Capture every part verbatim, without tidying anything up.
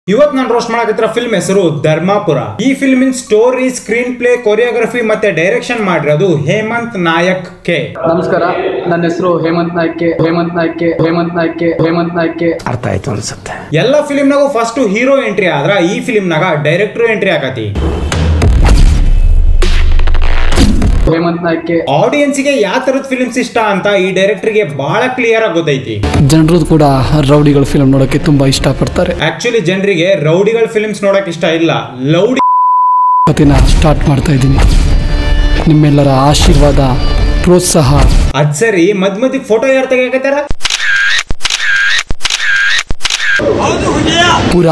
ಇವತ್ತು ನಾನು roast ಮಾಡಕತ್ತಿರೋ film ಹೆಸರು ಧರ್ಮಾಪುರ. ಈ ಫಿಲ್ಮಿನ ಸ್ಟೋರಿ, ಸ್ಕ್ರೀನ್ ಪ್ಲೇ, ಕೊರಿಯೋಗ್ರಫಿ ಮತ್ತೆ ಡೈರೆಕ್ಷನ್ ಮಾಡಿರೋದು ಹೇಮಂತ್ ನಾಯಕ್ ಕೆ. ನಮಸ್ಕಾರ, ನನ್ನ ಹೆಸರು Hemanth Nayak K. Hemanth Nayak K Hemanth Nayak K Hemanth Nayak K ಅರ್ಥ ಆಯ್ತು ಅನ್ಸುತ್ತೆ. ಎಲ್ಲ ಫಿಲ್ಮ್ನಾಗೂ ಫಸ್ಟ್ ಹೀರೋ ಎಂಟ್ರಿ ಆದ್ರ ಈ ಫಿಲ್ಮ್ನಾಗ ಡೈರೆಕ್ಟರ್ ಎಂಟ್ರಿ ಆಗತಿ. ಹೇಮಂತ್ ನಾಯಕ್ ಕೆ ಆಡಿಯನ್ಸ್ಗೆ ಯಾವ ತರದ ಫಿಲ್ಮ್ಸ್ ಇಷ್ಟ ಅಂತ ಈ ಡೈರೆಕ್ಟರ್ಗೆ ಬಹಳ ಕ್ಲಿಯರ್ ಆಗಿ ಗೊತ್ತೈತಿ. ಜನರು ಕೂಡ ರೌಡಿಗಳ ಫಿಲ್ಮ್ ನೋಡಕ್ಕೆ ತುಂಬಾ ಇಷ್ಟ ಪಡ್ತಾರೆ. ಆಕ್ಚುಲಿ ಜನರಿಗೆ ರೌಡಿಗಳ ಫಿಲ್ಮ್ಸ್ ನೋಡಕ್ ಇಷ್ಟ ಇಲ್ಲ, ಲೌಡಿ ಕಥೆನ ಸ್ಟಾರ್ಟ್ ಮಾಡ್ತಾ ಇದ್ದೀನಿ. ನಿಮ್ಮೆಲ್ಲರ ಆಶೀರ್ವಾದ, ಪ್ರೋತ್ಸಾಹ. ಅದ್ ಸರಿ, ಮದ್ ಮದ್ದಿಗೆ ಫೋಟೋ ಯಾರು ತೆಗಿಯಕತ್ತಾರ? ಪುರ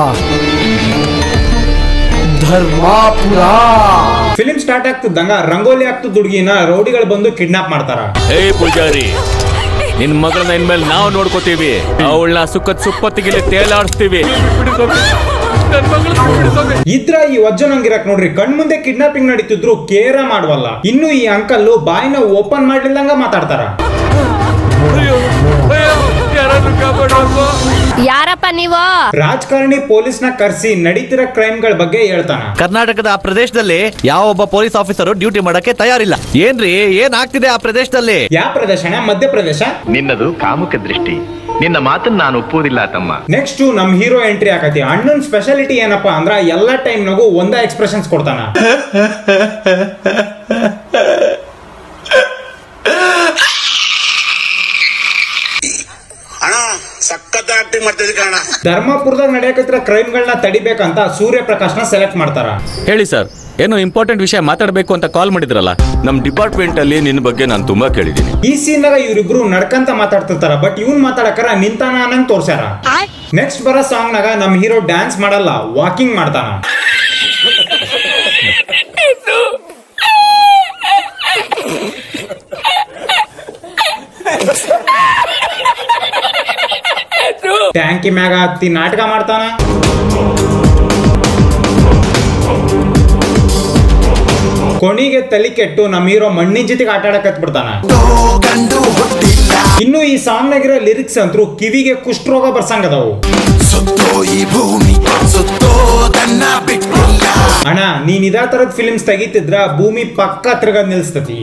ಧರ್ಮಾಪುರ. ಫಿಲ್ಮ್ ಸ್ಟಾರ್ಟ್ ಆಗ್ತದಂಗ ರಂಗೋಲಿ ಆಗ್ತದ ಹುಡುಗಿನ ರೌಡಿಗಳು ಬಂದು ಕಿಡ್ನಾಪ್ ಮಾಡ್ತಾರ. ಏ ಪೂಜಾರಿ, ನಿನ್ ಮಗಳನ್ನ ಇನ್ಮೇಲೆ ನಾವು ನೋಡ್ಕೋತೀವಿ. ಅವಳನ್ನ ಸುಕ್ಕತ್ ಸುಪ್ಪತ್ತಿಗೆ ತೇಲಾಡಿಸ್ತೀವಿ. ಇದ್ರ ಈ ವಜ್ಜನಂಗಿರಕ್ ನೋಡ್ರಿ, ಕಣ್ ಮುಂದೆ ಕಿಡ್ನಾಪಿಂಗ್ ನಡೀತಿದ್ರು ಕೇರ ಮಾಡವಲ್ಲ. ಇನ್ನು ಈ ಅಂಕಲ್ ಬಾಯಿನ ಓಪನ್ ಮಾಡ್ಲಿಲ್ಲಂಗ ಮಾತಾಡ್ತಾರ. ಯಾರಪ್ಪ ನೀವು? ರಾಜಕಾರಣಿ ಪೊಲೀಸ್ ನ ಕರ್ಸಿ ನಡೀತಿರೋ ಕ್ರೈಮ್ ಗಳ ಬಗ್ಗೆ ಹೇಳ್ತಾನ. ಕರ್ನಾಟಕದ ಆ ಪ್ರದೇಶದಲ್ಲಿ ಯಾವ ಒಬ್ಬ ಪೊಲೀಸ್ ಆಫೀಸರ್ ಡ್ಯೂಟಿ ಮಾಡಕ್ಕೆ ತಯಾರಿಲ್ಲ. ಏನ್ರಿ ಏನ್ ಆಗ್ತಿದೆ ಆ ಪ್ರದೇಶದಲ್ಲಿ? ಯಾವ ಪ್ರದೇಶನ? ಮಧ್ಯಪ್ರದೇಶ. ನಿನ್ನದು ಕಾಮುಕ ದೃಷ್ಟಿ. ನಿನ್ನ ಮಾತನ್ನ ನಾನು ಒಪ್ಪುವುದಿಲ್ಲ ತಮ್ಮ. ನೆಕ್ಸ್ಟ್ ನಮ್ ಹೀರೋ ಎಂಟ್ರಿ ಆಗತಿ. ಅಣ್ಣನ್ ಸ್ಪೆಷಾಲಿಟಿ ಏನಪ್ಪಾ ಅಂದ್ರ ಎಲ್ಲಾ ಟೈಮ್ ನಾಗು ಒಂದ ಎಕ್ಸ್ಪ್ರೆಷನ್ಸ್ ಕೊಡ್ತಾನ. ಧರ್ಮಾಪುರದಾಗ ನಡೆಯಕತ್ತಿರ ಕ್ರೈಮ್ ಗಳನ್ನ ತಡಿಬೇಕಂತ ಸೂರ್ಯ ಪ್ರಕಾಶ್ ನ ಸೆಲೆಕ್ಟ್ ಮಾಡ್ತಾರ. ಹೇಳಿ ಸರ್, ಏನೋ ಇಂಪಾರ್ಟೆಂಟ್ ವಿಷಯ ಮಾತಾಡಬೇಕು ಅಂತ ಕಾಲ್ ಮಾಡಿದ್ರಲ್ಲ. ನಮ್ ಡಿಪಾರ್ಟ್ಮೆಂಟ್ ಅಲ್ಲಿ ನಿನ್ನ ಬಗ್ಗೆ ನಾನು ತುಂಬಾ ಕೇಳಿದೀನಿ. ಈ ಸೀನ್ ನಾಗ ಇವ್ರಿಬ್ರು ನಡ್ಕಂತ ಮಾತಾಡ್ತಿರ್ತಾರ, ಬಟ್ ಇವ್ನ್ ಮಾತಾಡಕರ ನಿಂತಾನ ಅನ್ನಂಗ್ ತೋರ್ಸ್ಯಾರ. ನೆಕ್ಸ್ಟ್ ಬರೋ ಸಾಂಗ್ ನಾಗ ನಮ್ ಹೀರೋ ಡ್ಯಾನ್ಸ್ ಮಾಡಲ್ಲ, ವಾಕಿಂಗ್ ಮಾಡ್ತಾನ. ಟ್ಯಾಂಕಿ ಮ್ಯಾಗ ಹತ್ತಿ ನಾಟಕ ಮಾಡ್ತಾನ. ಕೊಣಿಗೆ ತಲೆ ಕೆಟ್ಟು ನಮ್ ಹೀರೋ ಮಣ್ಣಿನ ಜೊತೆಗೆ ಆಟ ಆಡಕತ್ ಬಿಡ್ತಾನ. ಇನ್ನು ಈ ಸಾಂಗ್ ನಾಗಿರೋ ಲಿರಿಕ್ಸ್ ಅಂತೂ ಕಿವಿಗೆ ಕುಷ್ಠರೋಗ ಬರ್ಸಂಗದವು. ಅಣ್ಣ, ನೀನ್ ಇದೇ ತರದ್ ಫಿಲ್ಮ್ಸ್ ತೆಗಿತಿದ್ರ ಭೂಮಿ ಪಕ್ಕ ತಿರ್ಗದ್ ನಿಲ್ಸ್ತತಿ.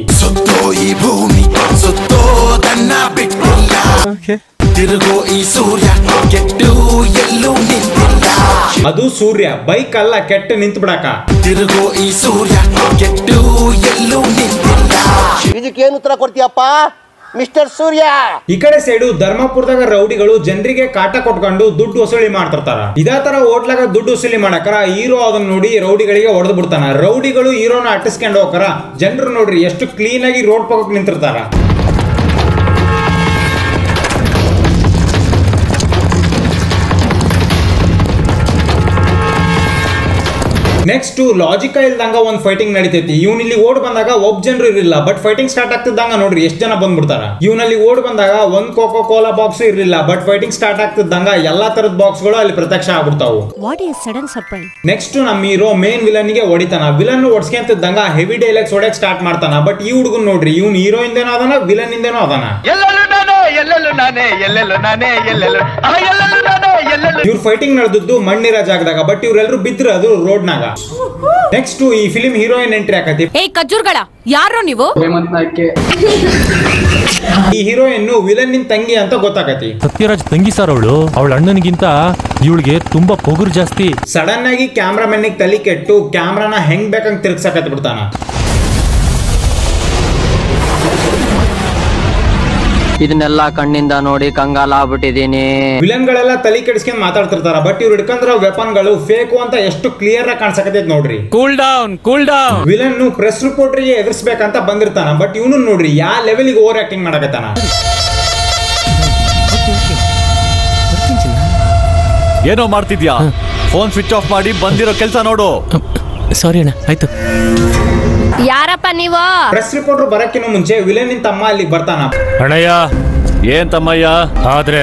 ಅದು ಸೂರ್ಯ, ಬೈಕ್ ಅಲ್ಲ ಕೆಟ್ಟ ನಿಂತು ಬಿಡಕ. ಇದಕ್ಕೇನು ಉತ್ತರ ಕೊಡ್ತೀಯಪ್ಪ ಮಿಸ್ಟರ್ ಸೂರ್ಯ? ಈ ಕಡೆ ಸೈಡು ಧರ್ಮಪುರದಾಗ ರೌಡಿಗಳು ಜನರಿಗೆ ಕಾಟ ಕೊಟ್ಕೊಂಡು ದುಡ್ಡು ವಸೂಲಿ ಮಾಡ್ತಿರ್ತಾರ. ಇದೇ ತರ ಹೋಟ್ಲಾಗ ದುಡ್ಡು ವಸೂಲಿ ಮಾಡಕರ ಹೀರೋ ಅದನ್ನ ನೋಡಿ ರೌಡಿಗಳಿಗೆ ಹೊಡೆದು ಬಿಡ್ತಾನ. ರೌಡಿಗಳು ಹೀರೋನ ಅಟ್ಟಿಸ್ಕೊಂಡು ಹೋಗರ. ಜನರು ನೋಡ್ರಿ ಎಷ್ಟು ಕ್ಲೀನ್ ಆಗಿ ರೋಡ್ ಪಕ್ಕಕ್ಕೆ ನಿಂತಿರ್ತಾರ. ನೆಕ್ಸ್ಟ್ ಲಾಜಿಕ ಇಲ್ದಂಗ ಒಂದ್ ಫೈಟಿಂಗ್ ನಡೀತೈತಿ. ಇವನ್ ಇಲ್ಲಿ ಓಡ್ ಬಂದಾಗ ಒಬ್ಬ ಜನರು ಇರಲಿಲ್ಲ, ಬಟ್ ಫೈಟಿಂಗ್ ಸ್ಟಾರ್ಟ್ ಆಗ್ತಿದ್ದಂಗ ನೋಡ್ರಿ ಎಷ್ಟು ಜನ ಬಂದ್ಬಿಡ್ತಾರ. ಇವನಲ್ಲಿ ಓಡ್ ಬಂದಾಗ ಒಂದ್ ಕೋಕೋ ಕೋಲಾ ಬಾಕ್ಸ್ ಇರ್ಲಿಲ್ಲ, ಬಟ್ ಫೈಟಿಂಗ್ ಸ್ಟಾರ್ಟ್ ಆಗ್ತಿದ್ದಂಗ ಎಲ್ಲಾ ತರದ ಬಾಕ್ಸ್ ಗಳು ಅಲ್ಲಿ ಪ್ರತ್ಯಕ್ಷ ಆಗ್ಬಿಡ್ತಾವು. ನೆಕ್ಸ್ಟ್ ನಮ್ ಹೀರೋ ಮೇನ್ ವಿಲನ್ ಗೆ ಹೊಡಿತಾನ. ವಿಲನ್ ಹೊಡ್ಸ್ಕೊಂತಿದ್ದಂಗ ಹೆವಿ ಡೈಲಾಗ್ಸ್ ಹೊಡ್ಯಕ್ ಸ್ಟಾರ್ಟ್ ಮಾಡ್ತಾನ. ಬಟ್ ಈ ಹುಡುಗನ್ ನೋಡ್ರಿ, ಇವ್ನ್ ಹೀರೋ ಇಂದೇನೋ ಅದಾನ, ವಿಲನ್ ಇಂದೇನೋ ಅದಾನ. ಇವ್ರ ಫೈಟಿಂಗ್ ನಡೆದದ್ದು ಮಣ್ಣಿರ ಜಾಗದಾಗ, ಬಟ್ ಇವ್ರೆಲ್ರು ಬಿದ್ರು ಅದು ರೋಡ್ನಾಗ. ನೆಕ್ಸ್ಟ್ ಈ ಫಿಲ್ಮ್ ಹೀರೋಯಿನ್ ಎಂಟ್ರಿ ಆಕತಿ. ಏ ಕಜ್ಜೂರ್ಗಳ, ಯಾರೋ ನೀವು? ಹೇಮಂತ್ ನಾಯಕ್ ಕೆ ಈ ಹೀರೋಯಿನ್ ವಿಲನ್ ನಿನ್ ತಂಗಿ ಅಂತ ಗೊತ್ತಾಗತಿ. ಸತ್ಯರಾಜ್ ತಂಗಿ ಸರ್ ಅವಳು. ಅವಳ ಅಣ್ಣನಿಗಿಂತ ಇವಳಿಗೆ ತುಂಬಾ ಪೊಗುರು ಜಾಸ್ತಿ. ಸಡನ್ ಆಗಿ ಕ್ಯಾಮ್ರಾಮನ್ ತಲೆ ಕೆಟ್ಟು ಕ್ಯಾಮ್ರಾನ ಹೆಂಗ್ ಬೇಕಂಗ್ ತಿರ್ಗ್ಸಕತ್ ಬಿಡ್ತಾನ. ಇದನ್ನೆಲ್ಲ ಕಣ್ಣಿಂದ ನೋಡಿ ಕಂಗಾಲ ಆಗ್ಬಿಟ್ಟಿದೀನಿ. ವಿಲನ್ ಗಳೆಲ್ಲ ತಲೆ ಕೆಡಿಸ್ಕೊಂಡ್ ಮಾತಾಡ್ತಿರ್ತಾರ, ಬಟ್ ಇವ್ರು ಹಿಡ್ಕೊಂಡ್ರ ವೆಪನ್ ಗಳು ಫೇಕು ಅಂತ ಎಷ್ಟು ಕ್ಲಿಯರ್ ಆಗಿ ಕಾಣಿಸಕತೈತಿ ನೋಡ್ರಿ. Cool down cool down. Villain press ರಿಪೋರ್ಟರ್ಗೆ ಎದುರಿಸಬೇಕಂತ ಬಂದಿರ್ತಾನ, ಬಟ್ ಇವನು ನೋಡ್ರಿ ಯಾವ ಲೆವೆಲ್ಗೆ ಓವರ್ ಆಕ್ಟಿಂಗ್ ಮಾಡಕತ್ತಾನ. ಏನೋ ಮಾಡ್ತಿದ್ಯಾ? ಫೋನ್ ಸ್ವಿಚ್ ಆಫ್ ಮಾಡಿ ಬಂದಿರೋ ಕೆಲಸ ನೋಡು. ಸಾರಿ ಅಣ್ಣ, ಆಯ್ತು. ಯಾರಪ್ಪ ನೀವು? ಪ್ರೆಸ್ ರಿಪೋರ್ಟರ್ ಬರಕ್ಕಿನ ಮುಂಚೆ ವಿಲನ್ ನಿನ್ ತಮ್ಮ ಅಲ್ಲಿಗೆ ಬರ್ತಾನ. ಅಣ್ಣಯ್ಯ. ಏನ್ ತಮ್ಮಯ್ಯ? ಆದ್ರೆ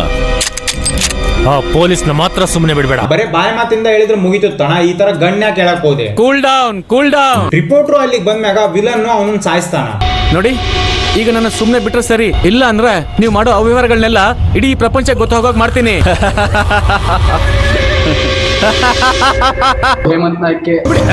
ಆ ಪೊಲೀಸ್ನ ಮಾತ್ರ ಸುಮ್ಮನೆ ಬಿಡ್ಬೇಡ. ಬರೇ ಬಾಯಿ ಮಾತಿಂದ ಹೇಳಿದ್ರೆ ಮುಗಿತು ತಣ. ಈ ತರ ಗಣ್ಯ ಕೇಳಕ್ ಹೋದೆ. Cool down cool down. Reporter ಅಲ್ಲಿಗೆ ಬಂದ್ಮ್ಯಾಗ ವಿಲನ್ ಅವನನ್ನ ಸಾಯಿಸ್ತಾನ. ನೋಡಿ, ಈಗ ನನ್ನ ಸುಮ್ಮನೆ ಬಿಟ್ರೆ ಸರಿ, ಇಲ್ಲ ಅಂದ್ರೆ ನೀವು ಮಾಡೋ ಅವ್ಯವಹಾರಗಳನ್ನೆಲ್ಲ ಇಡೀ ಪ್ರಪಂಚಕ್ಕೆ ಗೊತ್ತಾಗೋಗ್ ಮಾಡ್ತೀನಿ. ಹೇಮಂತ್ ನಾಯ್ಕೆ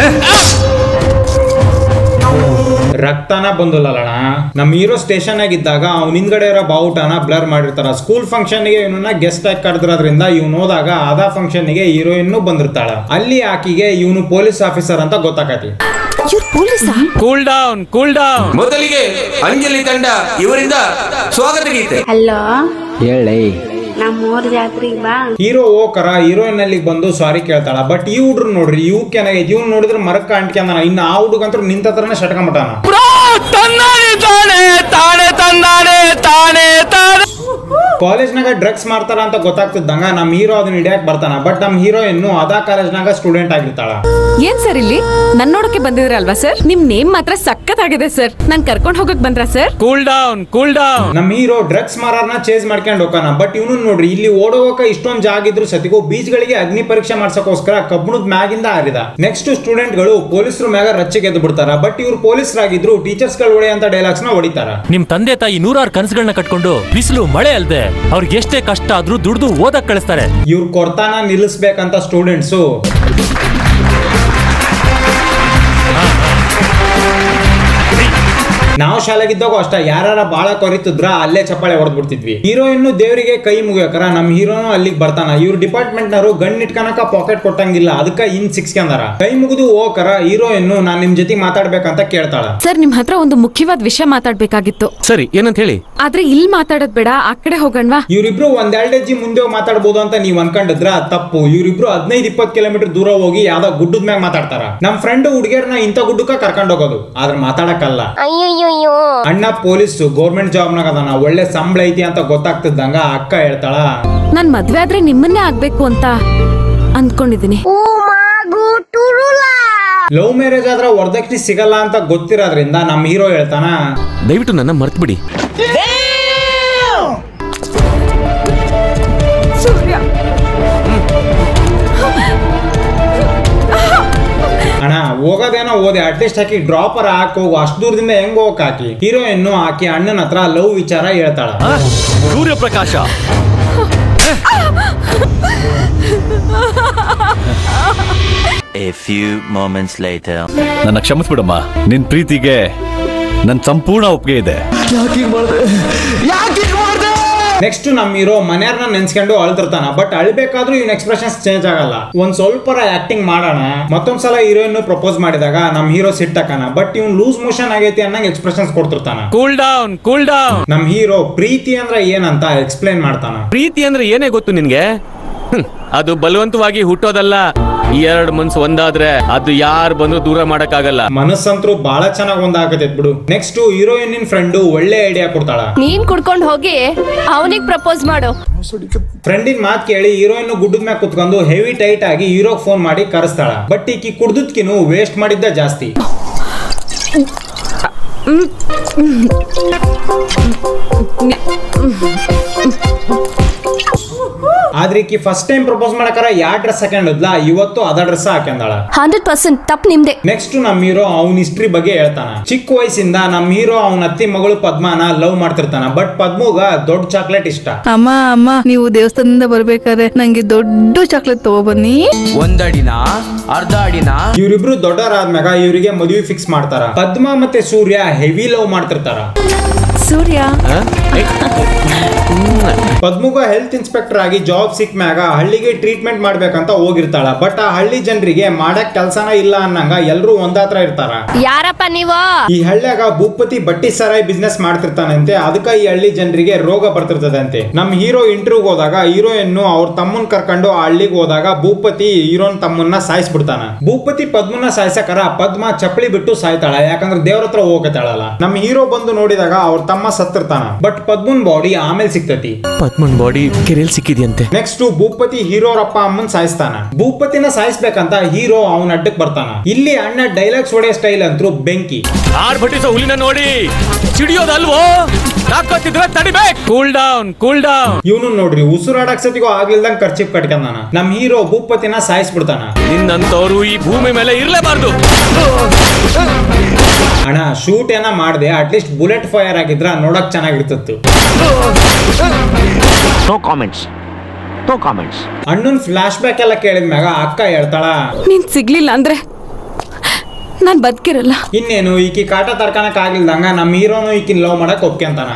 ರಕ್ತನ ಬಂದಿಲ್ಲಣ್ಣ. ನಮ್ ಹೀರೋ ಸ್ಟೇಷನ್ ಆಗಿದ್ದಾಗ ಅವ್ನ ಹಿಂದ್ಗಡೆ ಇರೋ ಬಾವುಟನ ಬ್ಲರ್ ಮಾಡಿರ್ತಾರ. ಸ್ಕೂಲ್ ಫಂಕ್ಷನ್ ಗೆ ಇವನನ್ನ ಗೆಸ್ಟ್ ಆಗಿ ಕರೆದ್ರದ್ರಿಂದ ಇವ್ನು ಹೋದಾಗ ಅದ ಫಂಕ್ಷನ್ ಗೆ ಹೀರೋಯಿನ್ ಬಂದಿರ್ತಾಳ. ಅಲ್ಲಿ ಆಕಿಗೆ ಇವನು ಪೊಲೀಸ್ ಆಫೀಸರ್ ಅಂತ ಗೊತ್ತಾಗತಿ. Cool down cool down. ಮೊದಲಿಗೆ ಅಂಜಲಿ ತಂಡ ಇವರಿಂದ ಸ್ವಾಗತ ಗೀತೆ. ಹಲೋ ಹೇಳಿ ನಮ್ಮೂರ್ ಜಾತ್ರೆಗೆ ಬಾ. ಹೀರೋ ಹೋಕರ ಹೀರೋಯಿನ್ ಅಲ್ಲಿ ಬಂದು ಸಾರಿ ಕೇಳ್ತಾಳ. ಬಟ್ ಈ ಹುಡ್ರು ನೋಡ್ರಿ ಇವಕ್ಕೆ ಏನಾಗೈತಿ, ಇವ್ನು ನೋಡಿದ್ರೆ ಮರಕ್ಕ ಅಂಟ್ಕೊಂಡಾನ. ಇನ್ನು ಆ ಹುಡುಗಂತೂ ನಿಂತ ಹತ್ರನೇ ಶಟ್ಕೊಂಬಿಟ್ಟಾನ. ಕಾಲೇಜ್ನಾಗ ಡ್ರಗ್ಸ್ ಮಾಡ್ತಾರ ಅಂತ ಗೊತ್ತಾಗ್ತಿದ್ದಂಗ ನಮ್ ಹೀರೋ ಅದನ್ನ ಹಿಡಿಯಕ್ ಬರ್ತಾನ. ಬಟ್ ನಮ್ ಹೀರೋಯಿನ್ ಅದ ಕಾಲೇಜ್ನಾಗ ಸ್ಟೂಡೆಂಟ್ ಆಗಿರ್ತಾಳ. ಏನ್ ಸರ್ ಇಲ್ಲಿ ನನ್ ನೋಡಕ್ಕೆ ಬಂದಿದ್ರಲ್ವಾ ಸರ್? ನಿಮ್ ನೇಮ್ ಮಾತ್ರ ಸಖತ್ ಆಗಿದೆ ಸರ್. ನಾನ್ ಕರ್ಕೊಂಡ್ ಹೋಗಕ್ ಬಂದ್ರ sir? Cool down cool down. ನಮ್ ಹೀರೋ ಡ್ರಗ್ಸ್ ಮಾರನ್ನ ಚೇಸ್ ಮಾಡ್ಕೊಂಡ್ ಹೋಗಾನ. ಬಟ್ ಇವನು ನೋಡ್ರಿ ಇಲ್ಲಿ ಓಡೋಕ ಇಷ್ಟೊಂದ್ ಜಾಗ ಇದ್ರು ಸತಿಗೂ ಬೀಚ್ಗಳಿಗೆ ಅಗ್ನಿ ಪರೀಕ್ಷೆ ಮಾಡ್ಸಕೋಸ್ಕರ ಕಬ್ಬಣದ ಮ್ಯಾಗಿಂದ ಹಾರಿದ. ನೆಕ್ಸ್ಟ್ ಸ್ಟೂಡೆಂಟ್ ಗಳು ಪೊಲೀಸರು ಮ್ಯಾಗ ರಚ್ಚೆಗೆ ಎದ್ದು ಬಿಡ್ತಾರ. ಬಟ್ ಇವ್ರು ಪೊಲೀಸರಾಗಿದ್ರು ಟೀಚರ್ಸ್ ಗಳು ಹೊಡೆ ಅಂತ ಡೈಲಾಗ್ಸ್ ನ ಹೊಡಿತಾರ. ನಿಮ್ ತಂದೆ ತಾಯಿ ನೂರಾರು ಕನಸುಗಳನ್ನ ಕಟ್ಕೊಂಡು ಬಿಸಿಲು ಮಳೆ ಅಲ್ದೆ ಅವ್ರಿಗೆ ಎಷ್ಟೇ ಕಷ್ಟ ಆದ್ರೂ ದುಡ್ದು ಓದಕ್ ಕಳಿಸ್ತಾರೆ. ಇವ್ರು ಕೊರ್ತಾನ ನಿಲ್ಲಿಸ್ಬೇಕಂತ ಸ್ಟೂಡೆಂಟ್ಸು ನಾವು ಶಾಲೆಗಿದ್ದಾಗ ಅಷ್ಟ ಯಾರ ಬಾಳ ಕೊರಿತಿದ್ರ ಅಲ್ಲೇ ಚಪ್ಪಾಳೆ ಹೊಡೆದ್ ಬಿಡ್ತಿದ್ವಿ. ಹೀರೋಯಿನ್ ದೇವರಿಗೆ ಕೈ ಮುಗಿಯಕರ ನಮ್ ಹೀರೋನು ಅಲ್ಲಿಗೆ ಬರ್ತಾನ. ಇವ್ರ ಡಿಪಾರ್ಟ್ಮೆಂಟ್ ನವರು ಗನ್ ಇಟ್ಕನಕ ಪಾಕೆಟ್ ಕೊಟ್ಟಂಗಿಲ್ಲ, ಅದಕ್ಕ ಇನ್ ಸಿಕ್ಸ್ಕೊಂಡಾರ. ಕೈ ಮುಗಿದು ಹೋಗಕರ ಹೀರೋಯಿನ್ ನಾನ್ ನಿಮ್ ಜೊತೆ ಮಾತಾಡ್ಬೇಕಂತ ಕೇಳ್ತಾಳ. ಸರ್ ನಿಮ್ ಹತ್ರ ಒಂದು ಮುಖ್ಯವಾದ ವಿಷಯ ಮಾತಾಡ್ಬೇಕಾಗಿತ್ತು. ಸರಿ ಏನಂತ ಹೇಳಿ. ಆದ್ರೆ ಇಲ್ಲಿ ಮಾತಾಡೋದ್ ಬೇಡ, ಆ ಕಡೆ ಹೋಗಣ್ವಾ? ಇವ್ರಿಬ್ರು ಒಂದೆರಡು ಹೆಜ್ಜೆ ಮುಂದೆ ಮಾತಾಡ್ಬೋದು ಅಂತ ನೀವ್ ಅನ್ಕೊಂಡಿದ್ರ ತಪ್ಪು. ಇವ್ರಿಬ್ರು ಹದಿನೈದು ಇಪ್ಪತ್ತು ಕಿಲೋಮೀಟರ್ ದೂರ ಹೋಗಿ ಯಾವ್ದೋ ಗುಡ್ಡದ ಮ್ಯಾಗ ಮಾತಾಡ್ತಾರ. ನಮ್ ಫ್ರೆಂಡ್ ಹುಡುಗಿಯರ್ನ ಇಂಥ ಗುಡ್ಡಕ್ಕ ಕರ್ಕೊಂಡ್ ಹೋಗೋದು, ಆದ್ರೆ ಮಾತಾಡಕ್ಕಲ್ಲ. ಅಣ್ಣ ಪೊಲೀಸ್ ಗೌರ್ಮೆಂಟ್ ಜಾಬ್ ನಾಗ ಅದಾನ, ಒಳ್ಳೆ ಸಂಬಳ ಐತಿ ಅಂತ ಗೊತ್ತಾಗ್ತಿದ್ದಂಗ ಅಕ್ಕ ಹೇಳ್ತಾಳ, ನಾನ್ ಮದ್ವೆ ಆದ್ರೆ ನಿಮ್ಮನ್ನೇ ಆಗ್ಬೇಕು ಅಂತ ಅಂದ್ಕೊಂಡಿದೀನಿ. ಲವ್ ಮ್ಯಾರೇಜ್ ಆದ್ರೆ ವರದಕ್ಷಿಣೆ ಸಿಗಲ್ಲ ಅಂತ ಗೊತ್ತಿರೋದ್ರಿಂದ ನಮ್ ಹೀರೋ ಹೇಳ್ತಾನ, ದಯವಿಟ್ಟು ನನ್ನ ಮರ್ತ್ ಬಿಡಿ. ಅಣ್ಣ ಹೋಗೋದೇನೋ ಓದೆ ಅಟ್ಲೀಸ್ಟ್ ಹಾಕಿ ಡ್ರಾಪರ್ ಹಾಕಿ ಹೋಗು, ಅಷ್ಟು ದೂರದಿಂದ ಹೆಂಗ್ ಹೋಗಕ್ ಹಾಕಿ. ಹೀರೋಯಿನ್ ಆಕಿ ಅಣ್ಣನ ಹತ್ರ ಲವ್ ವಿಚಾರ ಹೇಳ್ತಾಳ. ಸೂರ್ಯಪ್ರಕಾಶ A few moments later. ನನ್ನ ಕ್ಷಮಿಸ್ಬಿಡಮ್ಮ, ನಿನ್ ಪ್ರೀತಿಗೆ ನನ್ ಸಂಪೂರ್ಣ ಒಪ್ಪಿಗೆ ಇದೆ. ನೆಕ್ಸ್ಟ್ ನಮ್ ಹೀರೋ ಮನೆಯವ್ರನ್ನ ನೆನ್ಸ್ಕೊಂಡು ಅಳ್ತಿರ್ತಾನ. ಬಟ್ ಅಳ್ಬೇಕಾದ್ರೂ ಇವ್ನ ಎಕ್ಸ್ಪ್ರೆಷನ್ಸ್ ಚೇಂಜ್ ಆಗಲ್ಲ. ಒಂದ್ ಸ್ವಲ್ಪ ಆಕ್ಟಿಂಗ್ ಮಾಡೋಣ. ಮತ್ತೊಂದ್ಸಲ ಹೀರೋಯಿನ್ ಪ್ರಪೋಸ್ ಮಾಡಿದಾಗ ನಮ್ ಹೀರೋ ಸಿಟ್ಟಾಕನ. ಬಟ್ ಇವ್ನ್ ಲೂಸ್ ಮೋಷನ್ ಆಗೈತಿ ಅನ್ನಂಗ್ ಎಕ್ಸ್ಪ್ರೆಷನ್ಸ್ ಕೊಡ್ತಿರ್ತಾನ. Cool down cool down. ನಮ್ ಹೀರೋ ಪ್ರೀತಿ ಅಂದ್ರೆ ಏನಂತ ಎಕ್ಸ್ಪ್ಲೈನ್ ಮಾಡ್ತಾನ. ಪ್ರೀತಿ ಅಂದ್ರೆ ಏನೇ ಗೊತ್ತು ನಿನ್ಗೆ? ಅದು ಬಲವಂತವಾಗಿ ಹುಟ್ಟೋದಲ್ಲ. ಎರಡ್ ಮನ್ಸು ಒಂದಾದ್ರೆ ಅದು ಯಾರು ಬಂದು ದೂರ ಮಾಡಕ್ಕಾಗಲ್ಲ. ಮನಸ್ಸಂತ್ರು ಬಹಳ ಚೆನ್ನಾಗ್ ಒಂದಾಗತೈತ್ ಬಿಡು. ನೆಕ್ಸ್ಟ್ ಹೀರೋಯಿನ್ ಫ್ರೆಂಡ್ ಒಳ್ಳೆ ಐಡಿಯಾ ಕೊಡ್ತಾಳ. ನೀನ್ ಕುಡ್ಕೊಂಡ್ ಹೋಗಿ ಅವನಿಗೆ ಪ್ರಪೋಸ್ ಮಾಡು. ಫ್ರೆಂಡಿನ ಮಾತ್ ಕೇಳಿ ಹೀರೋಯಿನ್ ಗುಡ್ಡದ ಮ್ಯಾಗ ಕುತ್ಕೊಂಡು ಹೆವಿ ಟೈಟ್ ಆಗಿ ಹೀರೋಗ್ ಫೋನ್ ಮಾಡಿ ಕರೆಸ್ತಾಳ. ಬಟ್ ಈಕಿ ಕುಡ್ದದ್ಕಿನು ವೇಸ್ಟ್ ಮಾಡಿದ್ದ ಜಾಸ್ತಿ. ಆದ್ರೆ ಈಕಿ ಫಸ್ಟ್ ಟೈಮ್ ಪ್ರಪೋಸ್ ಮಾಡಕಾರ ಯಾ ಡ್ರೆಸ್ ಹಾಕೊಂಡಿದ್ಲ, ಇವತ್ತು ಅದ ಡ್ರೆಸ್ ಹಾಕೊಂಡಾಳ. ಹಂಡ್ರೆಡ್ ಪರ್ಸೆಂಟ್ ತಪ್ಪು ನಿಮ್ದೆ. ನೆಕ್ಸ್ಟ್ ನಮ್ ಹೀರೋ ಅವ್ನ ಹಿಸ್ಟ್ರಿ ಬಗ್ಗೆ ಹೇಳ್ತಾನ. ಚಿಕ್ಕ ವಯಸ್ಸಿಂದ ನಮ್ ಹೀರೋ ಅವನ ಅತ್ತಿ ಮಗಳು ಪದ್ಮಾನ ಲವ್ ಮಾಡ್ತಿರ್ತಾನ. ಬಟ್ ಪದ್ಮುಗ ದೊಡ್ಡ ಚಾಕ್ಲೇಟ್ ಇಷ್ಟ. ಅಮ್ಮ ಅಮ್ಮ ನೀವು ದೇವಸ್ಥಾನದಿಂದ ಬರ್ಬೇಕಾದ್ರೆ ನಂಗೆ ದೊಡ್ಡ ಚಾಕ್ಲೇಟ್ ತಗೋಬನ್ನಿ. ಒಂದಡಿನ ಅರ್ಧ ಅಡಿನ. ಇವ್ರಿಬ್ರು ದೊಡ್ಡವರಾದ್ಮ್ಯಾಗ ಇವರಿಗೆ ಮದುವೆ ಫಿಕ್ಸ್ ಮಾಡ್ತಾರ. ಪದ್ಮ ಮತ್ತೆ ಸೂರ್ಯ ಹೆವಿ ಲವ್ ಮಾಡ್ತಿರ್ತಾರ. ಸೂರ್ಯ ಪದ್ಮುಗ ಹೆಲ್ತ್ ಇನ್ಸ್ಪೆಕ್ಟರ್ ಆಗಿ ಜಾಬ್ ಸಿಕ್ ಮ್ಯಾಗ ಹಳ್ಳಿಗೆ ಟ್ರೀಟ್ಮೆಂಟ್ ಮಾಡ್ಬೇಕಂತ ಹೋಗಿರ್ತಾಳ. ಬಟ್ ಆ ಹಳ್ಳಿ ಜನರಿಗೆ ಮಾಡಕ್ ಕೆಲ್ಸನ ಇಲ್ಲ ಅನ್ನಂಗ ಎಲ್ರು ಒಂದಾತ್ರ ಇರ್ತಾರ. ಯಾರಪ್ಪ ನೀವು? ಈ ಹಳ್ಳಿಯಾಗ ಭೂಪತಿ ಬಟ್ಟಿ ಸರಾಯಿ ಬಿಸ್ನೆಸ್ ಮಾಡ್ತಿರ್ತಾನಂತೆ. ಅದಕ್ಕ ಈ ಹಳ್ಳಿ ಜನರಿಗೆ ರೋಗ ಬರ್ತಿರ್ತದಂತೆ. ನಮ್ ಹೀರೋ ಇಂಟರ್ವ್ಯೂಗ್ ಹೋದಾಗ ಹೀರೋಯಿನ್ ಅವ್ರ ತಮ್ಮನ್ ಕರ್ಕೊಂಡು ಆ ಹಳ್ಳಿಗೆ ಹೋದಾಗ ಭೂಪತಿ ಹೀರೋನ್ ತಮ್ಮನ್ನ ಸಾಯಿಸ್ಬಿಡ್ತಾನ. ಭೂಪತಿ ಪದ್ಮನ ಸಾಯ್ಸಕರ ಪದ್ಮ ಚಪ್ಪಲಿ ಬಿಟ್ಟು ಸಾಯ್ತಾಳ. ಯಾಕಂದ್ರೆ ದೇವ್ರ ಹತ್ರ ಹೋಗತಾಳಲ್ಲ. ನಮ್ ಹೀರೋ ಬಂದು ನೋಡಿದಾಗ ಅವ್ರ ತಮ್ಮ ಸತ್ತಿರ್ತಾನ. ಬಟ್ ಪದ್ಮನ್ ಬಾಡಿ ಆಮೇಲೆ ಸಿಕ್ತತಿ. ಪದ್ಮನ್ ಬಾಡಿ ಕೆರೆಯಲ್ಲಿ ಸಿಕ್ಕಿದ್ಯಂತೆ. ನೆಕ್ಸ್ಟ್ ಭೂಪತಿ ಹೀರೋರಪ್ಪ ಅಮ್ಮನ್ ಸಾಯಿಸ್ತಾನ. ಭೂಪತಿನ ಸಾಯಿಸ್ಬೇಕಂತ ಹೀರೋ ಅವನ ಅಡ್ಡಕ್ ಬರ್ತಾನ. ಇಲ್ಲಿ ಅಣ್ಣ ಡೈಲಾಗ್ಸ್ ಹೊಡೆಯೋ ಸ್ಟೈಲ್ ಅಂತೂ ಬೆಂಕಿ. ಆರ್ಭಟಿಸೋ ಹುಲಿನ ನೋಡಿ ಸಿಡಿಯೋದಲ್ವೋ, ತಾಕತ್ತಿದ್ರೆ ತಡಿಬೇಕು. Cool down cool down. ಇವನು ನೋಡ್ರಿ ಉಸಿರಾಡಕ್ ಸತಿಗೂ ಆಗ್ಲಿಲ್ದಂಗ್ ಖರ್ಚಿಪ್ ಕಟ್ಕೊಂಡಾನ. ನಮ್ ಹೀರೋ ಭೂಪತಿನ ಸಾಯಿಸ್ಬಿಡ್ತಾನ. ನಿನ್ನಂತವ್ರು ಈ ಭೂಮಿ ಮೇಲೆ ಇರ್ಲೇಬಾರ್ದು. ಅಣ್ಣ ಶೂಟ್ ಏನ ಮಾಡ್ದೆ, ಅಟ್ಲೀಸ್ಟ್ ಬುಲೆಟ್ ಫೈರ್ ಆಗಿದ್ರ ನೋಡಕ್ ಚೆನ್ನಾಗಿರ್ತಿತ್ತು. No comments. No comments. ಅಣ್ಣನ್ ಫ್ಲಾಶ್ ಬ್ಯಾಕ್ ಎಲ್ಲ ಕೇಳಿದ್ಮ್ಯಾಗ ಅಕ್ಕ ಹೇಳ್ತಾಳ, ನೀನ್ ಸಿಗ್ಲಿಲ್ಲ ಅಂದ್ರೆ ನಾನ್ ಬದುಕಿರಲ್ಲ. ಇನ್ನೇನು ಈಕಿ ಕಾಟ ತಡ್ಕಣಕ್ ಆಗ್ಲಿಲ್ದಂಗ ನಮ್ ಹೀರೋನು ಈಕಿನ್ ಲವ್ ಮಾಡಕ್ ಒಪ್ಕೊಂತಾನ.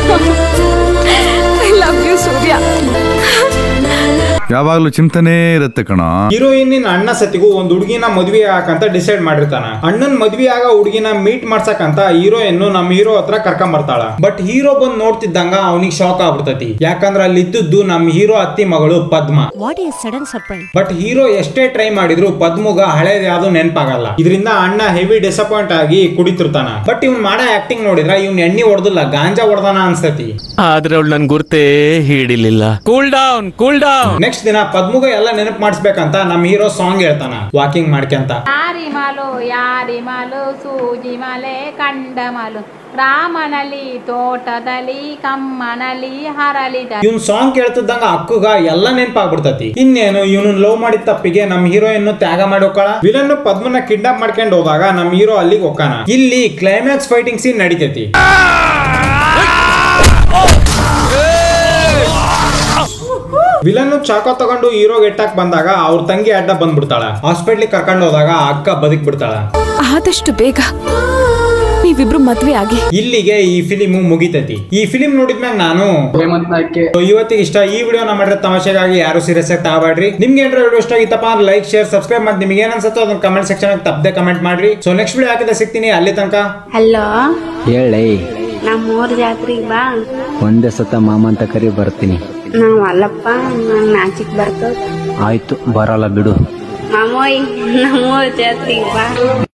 I love you Surya. ಯಾವಾಗ್ಲೂ ಚಿಂತನೆ ಇರುತ್ತೆ ಕಣ. ಹೀರೋಯಿನ್ ಅಣ್ಣ ಸತಿಗೂ ಒಂದ್ ಹುಡುಗಿನ ಮದ್ವೆ ಆಗಂತ ಡಿಸೈಡ್ ಮಾಡಿರ್ತಾನ. ಅಣ್ಣನ್ ಮದ್ವೆ ಆಗ ಹುಡುಗಿನ ಮೀಟ್ ಮಾಡ್ಸಕಂತ ಹೀರೋಯಿನ್ ನಮ್ ಹೀರೋ ಹತ್ರ ಕರ್ಕೊಂಡ್ ಬರ್ತಾಳ. ಬಟ್ ಹೀರೋ ಬಂದ್ ನೋಡ್ತಿದ್ದಂಗ ಅವನಿಗೆ ಶಾಕ್ ಆಗ್ಬಿಡ್ತತಿ. ಯಾಕಂದ್ರ ಅಲ್ಲಿ ಇದ್ದದ್ದು ನಮ್ ಹೀರೋ ಅತ್ತಿ ಮಗಳು ಪದ್ಮ. ಬಟ್ ಹೀರೋ ಎಷ್ಟೇ ಟ್ರೈ ಮಾಡಿದ್ರು ಪದ್ಮುಗ ಹಳೇದ್ ಯಾವ್ದು ನೆನಪಾಗಲ್ಲ. ಇದರಿಂದ ಅಣ್ಣ ಹೆವಿ ಡಿಸಪಾಯಿಂಟ್ ಆಗಿ ಕುಡಿತಿರ್ತಾನ. ಬಟ್ ಇವ್ನ್ ಮಾಡೋ ಆಕ್ಟಿಂಗ್ ನೋಡಿದ್ರ ಇವ್ನ್ ಎಣ್ಣೆ ಹೊಡೆದಿಲ್ಲ, ಗಾಂಜಾ ಹೊಡೆದಾನ ಅನ್ಸ್ತತಿ. ಆದ್ರೆ ಅವಳು ನನ್ ಗುರ್ತೇ ಹಿಡಿಲಿಲ್ಲ. Cool down cool down. Next ದಿನ ಪದ್ಮುಗ ಎಲ್ಲ ನೆನಪು ಮಾಡಿಸ್ಬೇಕಂತ ನಮ್ ಹೀರೋ ಸಾಂಗ್ ಹೇಳ್ತಾನ ವಾಕಿಂಗ್ ಮಾಡ್ಕೊಂತ. ಯಾರಿಮಲು ಯಾರಿಮಲು ಸೂಜಿ ಮಲೆ ಕಂಡಮಲು ರಾಮನಲ್ಲಿ ತೋಟದಲ್ಲಿ ಕಮ್ಮನಲ್ಲಿ ಹರಳಿದ. ಇವ್ನ್ ಸಾಂಗ್ ಕೇಳ್ತಿದ್ದಂಗ ಅಕ್ಕುಗ ಎಲ್ಲ ನೆನಪಾಗ್ಬಿಡ್ತತಿ. ಇನ್ನೇನು ಇವನು ಲವ್ ಮಾಡಿದ ತಪ್ಪಿಗೆ ನಮ್ ಹೀರೋಯಿನ್ ತ್ಯಾಗ ಮಾಡಿ ಹೋಗ್ಕಳ. ವಿಲನ್ ಪದ್ಮನ ಕಿಡ್ನಾಪ್ ಮಾಡ್ಕೊಂಡು ಹೋದಾಗ ನಮ್ ಹೀರೋ ಅಲ್ಲಿಗೆ ಹೋಗ್ತಾನ. ಇಲ್ಲಿ ಕ್ಲೈಮ್ಯಾಕ್ಸ್ ಫೈಟಿಂಗ್ ಸೀನ್ ನಡೀತೈತಿ. ವಿಲನ್ ಚಾಕೋ ತಗೊಂಡು ಹೀರೋ ಗೆಟ್ಟಾಕ್ ಬಂದಾಗ ಅವ್ರ ತಂಗಿ ಅಡ್ಡ ಬಂದ್ಬಿಡ್ತಾಳ. ಹಾಸ್ಪಿಟ್ಲಿಗೆ ಕರ್ಕೊಂಡು ಹೋದಾಗ ಅಕ್ಕ ಬದುಕ್ ಬಿಡ್ತಾಳ. ಆದಷ್ಟು ಬೇಗ ನೀವಿಬ್ರು ಮದ್ವೆ ಆಗಿ. ಇಲ್ಲಿಗೆ ಈ ಫಿಲಿಮ್ ಮುಗಿತೈತಿ. ಈ ಫಿಲಿಮ್ ನೋಡಿದ್ಮ್ಯಾಗ ನಾನು ಹೇಮಂತ್ ನಾಯ್ಕೆ ಇವತ್ತಿಗೆ ಇಷ್ಟ. ಈ ವಿಡಿಯೋ ಮಾಡಿರೋ ತಮಾಷೆಗಾಗಿ ಯಾರು ಸೀರಿಯಸ್ ಆಗಿ ತಗೋಬೇಡ್ರಿ. ನಿಮ್ಗೆ ಏನಾರ ವಿಡಿಯೋ ಇಷ್ಟ ಆಗಿತ್ತಪ್ಪ ಅಂದ್ರೆ ಲೈಕ್ ಶೇರ್ ಸಬ್ಸ್ಕ್ರೈಬ್ ಮಾಡಿ. ನಿಮ್ಗೆ ಏನ್ ಅನ್ಸುತ್ತೋ ಅದನ್ನ ಕಮೆಂಟ್ ಸೆಕ್ಷನ್ ತಪ್ಪದೆ ಕಮೆಂಟ್ ಮಾಡ್ರಿ. ಸೊ ನೆಕ್ಸ್ಟ್ ವಿಡಿಯೋ ಹಾಕಿದ ಸಿಗ್ತೀನಿ. ಅಲ್ಲಿ ತನಕ ಹಲೋ ಹೇಳಿ. ನಮ್ಮೂರ್ ಜಾತ್ರೆಗೆ ಬಾ. ಒಂದೇ ಸತ ಮಾಮ ಅಂತ ಕರಿ ಬರ್ತೀನಿ. ನಾವ್ ಅಲ್ಲಪ್ಪ, ನಂಗ್ ನಾಚಿಕ್ ಬರ್ತದ. ಆಯ್ತು ಬರಲ್ಲ ಬಿಡು. ಮಾಮೋಯ್ ನಮ್ಮೂರ್ ಜಾತ್ರೆಗೆ ಬಾ.